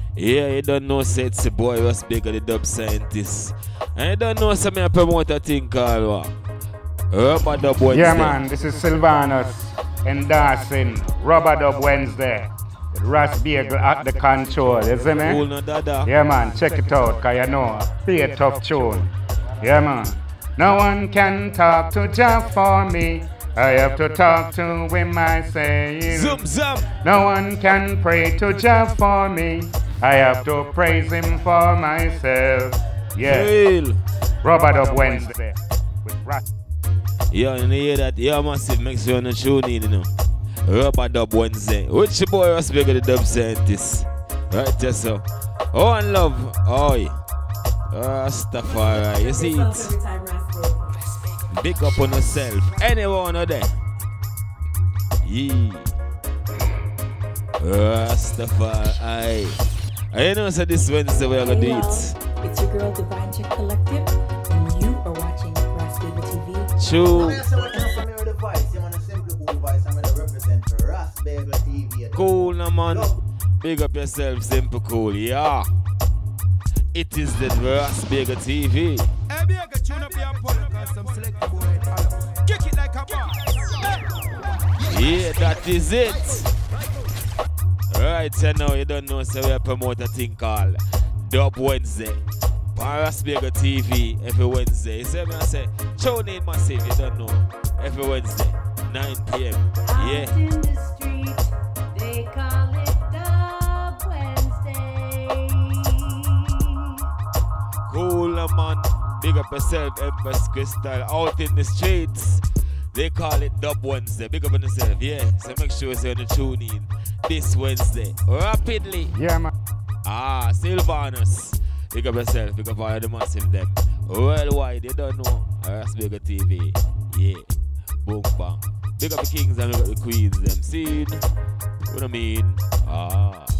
Yeah, you don't know, say it's the boy was bigger the dub scientist. And you don't know, some me promote a thing called what? Rubber Dub Wednesday. Yeah, man, this is Sylvanus endorsing Rubber Dub Wednesday. TVRASBAGLE at the control, you see me? Cool, no, dada. Yeah, man, check it out, cause you know, play a tough tune. Yeah, man. No one can talk to Jah for me. I have to talk to him myself. Zoom, zoom. No one can pray to Jah for me. I have to praise him for myself. Yeah. Real. Rubber Dub Wednesday with Ras. Yeah, you hear that? Yeah, massive. Make sure you tune in, you know. Rubber Dub Wednesday. Which your boy was bigger the dub scientist. Right there, so. Oh, and love. Oi. Rastafari. You see it? Big up on yourself. Anyone out there? Yeah. Rastafari. I know so this Wednesday we're gonna do it. It's your girl Divine Chick Collective, and you are watching TVRASBAGLE TV. True. Cool, no man. Big up yourself, simple cool. Yeah. It is the TVRASBAGLE TV. Yeah, that is it. Right, so now you don't know, so we promote a thing called Dub Wednesday. TVRASBAGLE TV every Wednesday. You see me, I say, tune in massive, you don't know. Every Wednesday, 9 p.m. Yeah. Out in the street, they call it Dub Wednesday. Cool, man. Big up yourself, Empress Crystal. Out in the streets, they call it Dub Wednesday. Big up on yourself, yeah. So make sure you're going to tune in this Wednesday. Rapidly. Yeah, man. Sylvanus. Big up yourself, big up all the massive them. Worldwide, you don't know. TVRASBAGLE TV. Yeah. Boom, bang. Big up the kings and big up the queens them. See? What I mean?